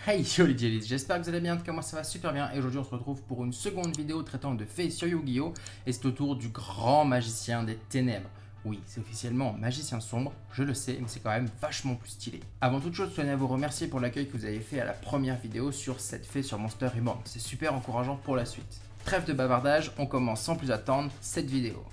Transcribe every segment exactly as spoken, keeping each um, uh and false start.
Hey yo les Jellies, j'espère que vous allez bien, en tout cas moi ça va super bien et aujourd'hui on se retrouve pour une seconde vidéo traitant de faits sur Yu-Gi-Oh! Et c'est au tour du grand magicien des ténèbres. Oui, c'est officiellement magicien sombre, je le sais, mais c'est quand même vachement plus stylé. Avant toute chose, je tenais à vous remercier pour l'accueil que vous avez fait à la première vidéo sur cette fée sur Monster Reborn, c'est super encourageant pour la suite. Trêve de bavardage, on commence sans plus attendre cette vidéo.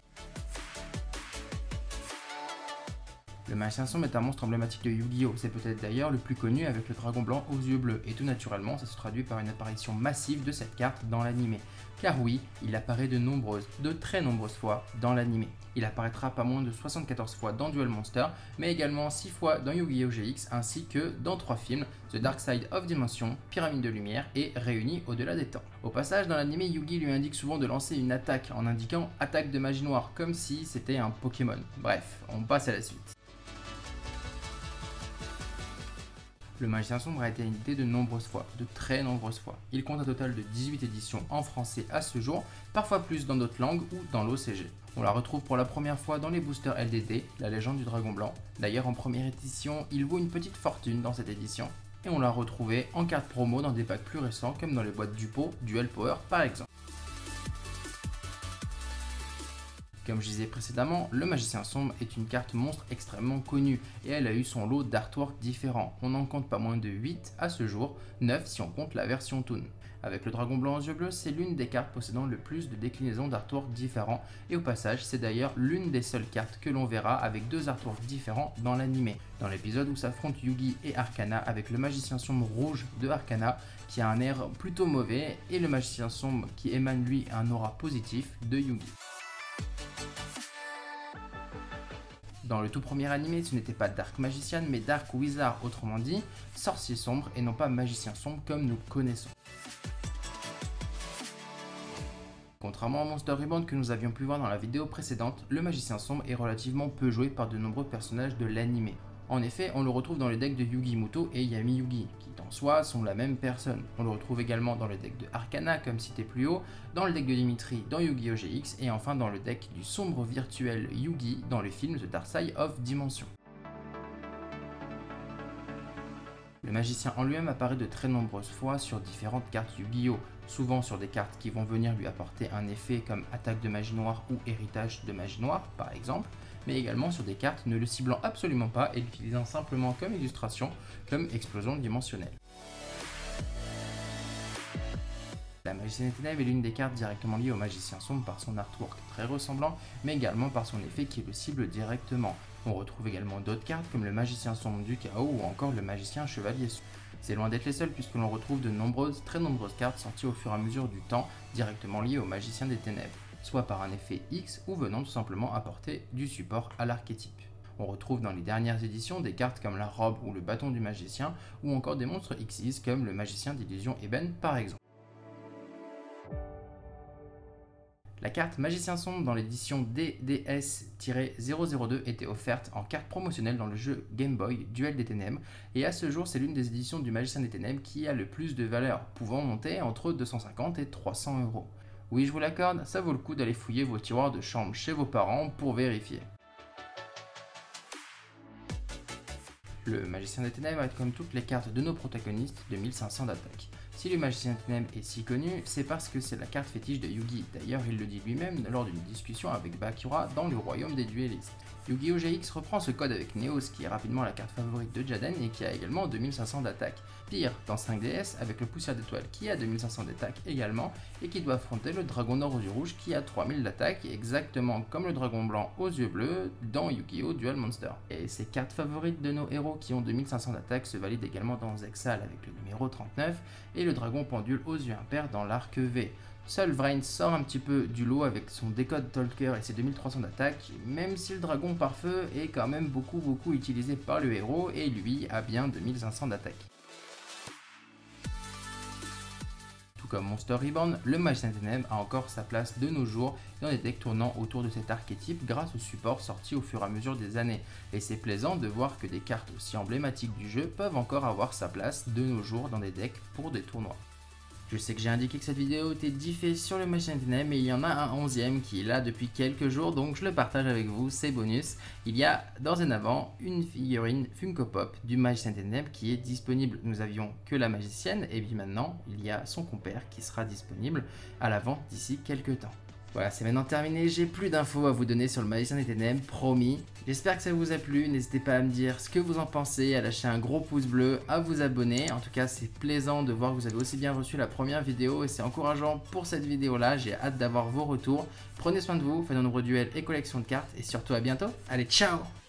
Le magicien sombre est un monstre emblématique de Yu-Gi-Oh! C'est peut-être d'ailleurs le plus connu avec le dragon blanc aux yeux bleus, et tout naturellement ça se traduit par une apparition massive de cette carte dans l'anime. Car oui, il apparaît de nombreuses, de très nombreuses fois dans l'anime. Il apparaîtra pas moins de soixante-quatorze fois dans Duel Monster, mais également six fois dans Yu-Gi-Oh! G X, ainsi que dans trois films, The Dark Side of Dimension, Pyramide de Lumière et Réunis au-delà des temps. Au passage, dans l'anime, Yugi lui indique souvent de lancer une attaque en indiquant attaque de magie noire, comme si c'était un Pokémon. Bref, on passe à la suite. Le magicien sombre a été édité de nombreuses fois, de très nombreuses fois. Il compte un total de dix-huit éditions en français à ce jour, parfois plus dans d'autres langues ou dans l'O C G. On la retrouve pour la première fois dans les boosters L D D, la légende du dragon blanc. D'ailleurs en première édition, il vaut une petite fortune dans cette édition. Et on l'a retrouvé en carte promo dans des packs plus récents comme dans les boîtes du pot, Duel Power par exemple. Comme je disais précédemment, le magicien sombre est une carte monstre extrêmement connue et elle a eu son lot d'artworks différents. On en compte pas moins de huit à ce jour, neuf si on compte la version Toon. Avec le dragon blanc aux yeux bleus, c'est l'une des cartes possédant le plus de déclinaisons d'artworks différents et au passage, c'est d'ailleurs l'une des seules cartes que l'on verra avec deux artworks différents dans l'anime. Dans l'épisode où s'affrontent Yugi et Arcana avec le magicien sombre rouge de Arcana qui a un air plutôt mauvais et le magicien sombre qui émane lui un aura positif de Yugi. Dans le tout premier animé, ce n'était pas Dark Magician, mais Dark Wizard, autrement dit, sorcier sombre et non pas magicien sombre comme nous connaissons. Contrairement à Monster Reborn que nous avions pu voir dans la vidéo précédente, le magicien sombre est relativement peu joué par de nombreux personnages de l'anime. En effet, on le retrouve dans les decks de Yugi Muto et Yami Yugi, qui en soi sont la même personne. On le retrouve également dans le deck de Arcana, comme cité plus haut, dans le deck de Dimitri dans Yu-Gi-Oh! G X, et enfin dans le deck du sombre virtuel Yugi dans le film The Dark Side of Dimension. Le magicien en lui-même apparaît de très nombreuses fois sur différentes cartes Yu-Gi-Oh! Souvent sur des cartes qui vont venir lui apporter un effet comme attaque de magie noire ou héritage de magie noire par exemple, mais également sur des cartes ne le ciblant absolument pas et l'utilisant simplement comme illustration, comme explosion dimensionnelle. La magicienne des ténèbres est l'une des cartes directement liées au magicien sombre par son artwork très ressemblant, mais également par son effet qui le cible directement. On retrouve également d'autres cartes comme le magicien sombre du chaos ou encore le magicien chevalier sombre. C'est loin d'être les seuls puisque l'on retrouve de nombreuses, très nombreuses cartes sorties au fur et à mesure du temps directement liées au magicien des ténèbres, soit par un effet X ou venant tout simplement apporter du support à l'archétype. On retrouve dans les dernières éditions des cartes comme la robe ou le bâton du magicien ou encore des monstres Xyz comme le magicien d'illusion Eben par exemple. La carte Magicien Sombre dans l'édition D D S zéro zéro deux était offerte en carte promotionnelle dans le jeu Game Boy Duel des Ténèbres et à ce jour c'est l'une des éditions du Magicien des Ténèbres qui a le plus de valeur, pouvant monter entre deux cent cinquante et trois cents euros. Oui je vous l'accorde, ça vaut le coup d'aller fouiller vos tiroirs de chambre chez vos parents pour vérifier. Le Magicien des Ténèbres est comme toutes les cartes de nos protagonistes de mille cinq cents d'attaque. Si le Magicien des Ténèbres est si connu, c'est parce que c'est la carte fétiche de Yugi. D'ailleurs, il le dit lui-même lors d'une discussion avec Bakura dans le royaume des duellistes. Yu-Gi-Oh! G X reprend ce code avec Neos qui est rapidement la carte favorite de Jaden et qui a également deux mille cinq cents d'attaque. Pire, dans cinq D S avec le Poussière d'étoile qui a deux mille cinq cents d'attaque également et qui doit affronter le Dragon Nord aux yeux rouges qui a trois mille d'attaque exactement comme le Dragon Blanc aux yeux bleus dans Yu-Gi-Oh! Duel Monster. Et ces cartes favorites de nos héros qui ont deux mille cinq cents d'attaque se valident également dans Zexal avec le numéro trente-neuf et le Dragon Pendule aux yeux impairs dans l'arc V. Seul Vrain sort un petit peu du lot avec son décode Talker et ses deux mille trois cents d'attaque, même si le dragon par feu est quand même beaucoup beaucoup utilisé par le héros et lui a bien deux mille cinq cents d'attaque. Tout comme Monster Reborn, le Magicien des Ténèbres a encore sa place de nos jours dans des decks tournant autour de cet archétype grâce au support sorti au fur et à mesure des années. Et c'est plaisant de voir que des cartes aussi emblématiques du jeu peuvent encore avoir sa place de nos jours dans des decks pour des tournois. Je sais que j'ai indiqué que cette vidéo était diffée sur le Magicien des Ténèbres, mais il y en a un onzième qui est là depuis quelques jours, donc je le partage avec vous, c'est bonus. Il y a d'ores et avant une figurine Funko Pop du Magicien des Ténèbres qui est disponible. Nous avions que la magicienne, et puis maintenant il y a son compère qui sera disponible à la vente d'ici quelques temps. Voilà, c'est maintenant terminé, j'ai plus d'infos à vous donner sur le Magicien des Ténèbres, promis. J'espère que ça vous a plu, n'hésitez pas à me dire ce que vous en pensez, à lâcher un gros pouce bleu, à vous abonner. En tout cas, c'est plaisant de voir que vous avez aussi bien reçu la première vidéo et c'est encourageant pour cette vidéo-là. J'ai hâte d'avoir vos retours. Prenez soin de vous, faites de nombreux duels et collections de cartes et surtout à bientôt. Allez, ciao!